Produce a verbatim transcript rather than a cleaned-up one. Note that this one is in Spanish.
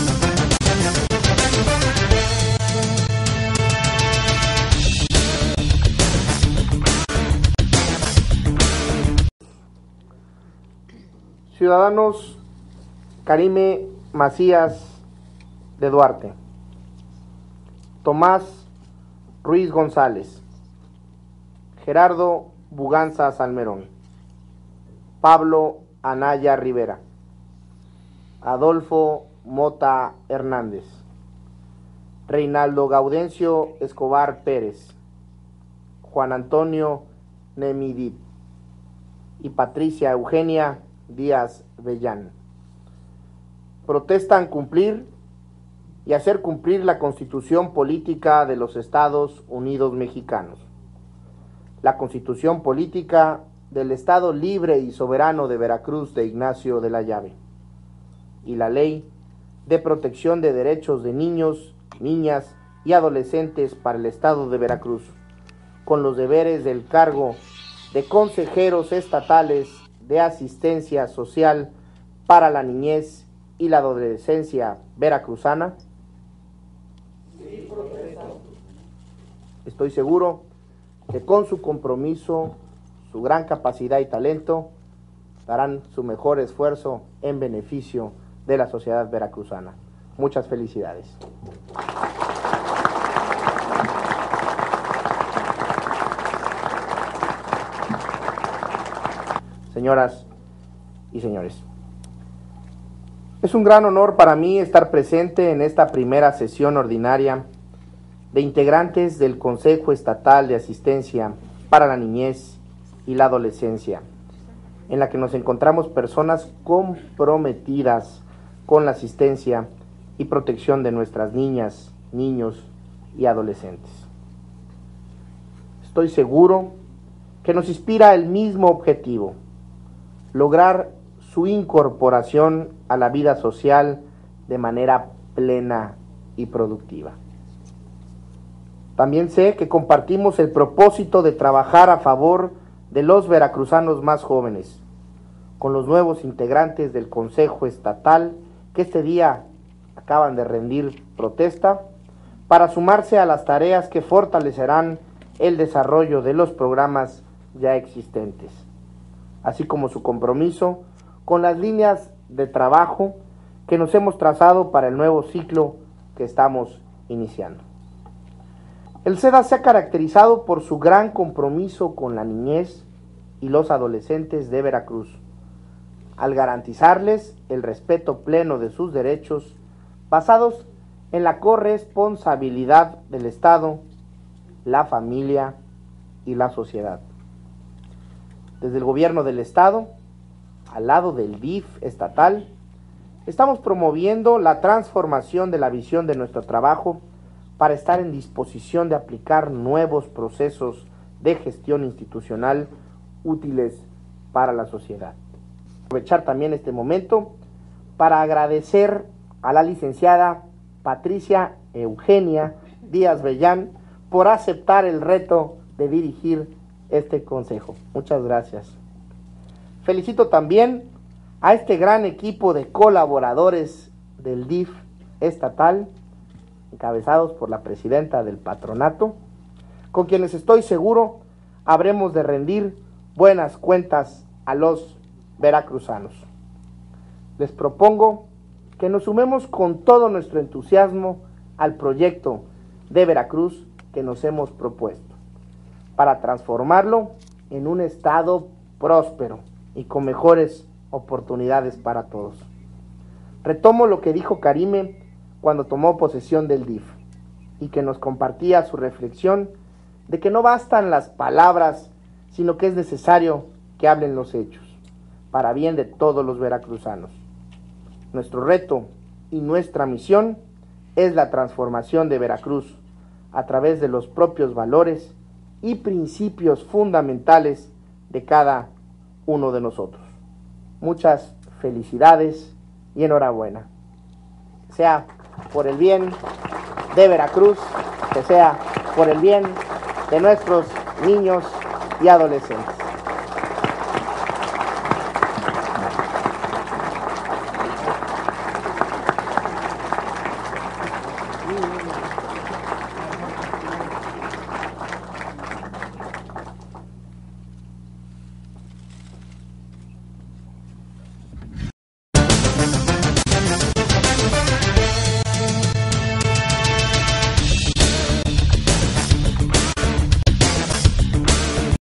Ciudadanos Karime Macías de Duarte, Tomás Ruiz González, Gerardo Buganza Salmerón, Pablo Anaya Rivera, Adolfo Mota Hernández, Reinaldo Gaudencio Escobar Pérez, Juan Antonio Nemidit y Patricia Eugenia Díaz Bellán. Protestan cumplir y hacer cumplir la Constitución Política de los Estados Unidos Mexicanos, la Constitución Política del Estado Libre y Soberano de Veracruz de Ignacio de la Llave y la Ley de Protección de Derechos de Niños, Niñas y Adolescentes para el Estado de Veracruz, con los deberes del cargo de consejeros estatales de asistencia social para la niñez y la adolescencia veracruzana. Sí, estoy seguro que con su compromiso, su gran capacidad y talento, darán su mejor esfuerzo en beneficio de la sociedad veracruzana. Muchas felicidades. Señoras y señores, es un gran honor para mí estar presente en esta primera sesión ordinaria de integrantes del Consejo Estatal de Asistencia para la Niñez y la Adolescencia, en la que nos encontramos personas comprometidas con la asistencia y protección de nuestras niñas, niños y adolescentes. Estoy seguro que nos inspira el mismo objetivo: lograr su incorporación a la vida social de manera plena y productiva. También sé que compartimos el propósito de trabajar a favor de los veracruzanos más jóvenes, con los nuevos integrantes del Consejo Estatal que este día acaban de rendir protesta, para sumarse a las tareas que fortalecerán el desarrollo de los programas ya existentes, así como su compromiso con las líneas de trabajo que nos hemos trazado para el nuevo ciclo que estamos iniciando. El SEDA se ha caracterizado por su gran compromiso con la niñez y los adolescentes de Veracruz, al garantizarles el respeto pleno de sus derechos, basados en la corresponsabilidad del Estado, la familia y la sociedad. Desde el gobierno del Estado, al lado del D I F estatal, estamos promoviendo la transformación de la visión de nuestro trabajo para estar en disposición de aplicar nuevos procesos de gestión institucional útiles para la sociedad. Aprovechar también este momento para agradecer a la licenciada Patricia Eugenia Díaz Bellán por aceptar el reto de dirigir este consejo. Muchas gracias. Felicito también a este gran equipo de colaboradores del D I F estatal, encabezados por la presidenta del patronato, con quienes estoy seguro habremos de rendir buenas cuentas a los veracruzanos. Les propongo que nos sumemos con todo nuestro entusiasmo al proyecto de Veracruz que nos hemos propuesto, para transformarlo en un estado próspero y con mejores oportunidades para todos. Retomo lo que dijo Karime cuando tomó posesión del D I F y que nos compartía su reflexión de que no bastan las palabras, sino que es necesario que hablen los hechos, para bien de todos los veracruzanos. Nuestro reto y nuestra misión es la transformación de Veracruz a través de los propios valores y principios fundamentales de cada uno de nosotros. Muchas felicidades y enhorabuena. Que sea por el bien de Veracruz, que sea por el bien de nuestros niños y adolescentes.